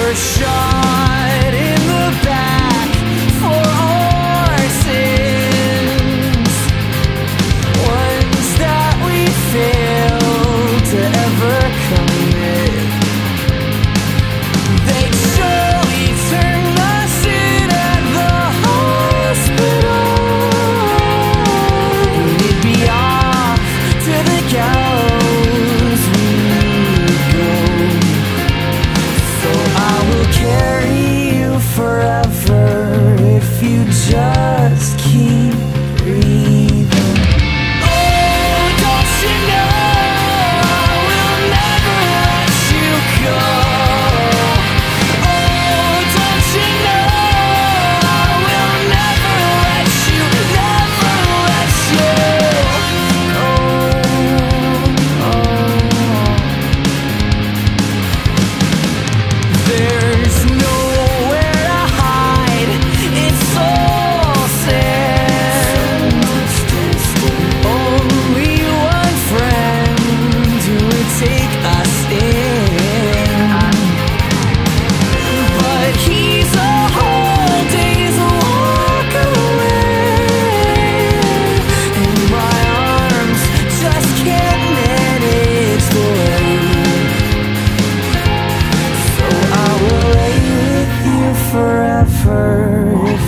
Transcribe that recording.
were shot in the back for our sins, ones that we failed to ever commit. They'd surely turn us in at the hospital, and we'd be off to the gallows we'd go. So I will carry you forever if you just keep breathing. Oh, don't you know I will never let you go. Oh, don't you know I will never let you, never let you. There's nowhere to hide, it's all sand. Only one friend who would take us in, but he's a whole day's walk away, and my arms just can't manage the weight. So I will lay with you forever if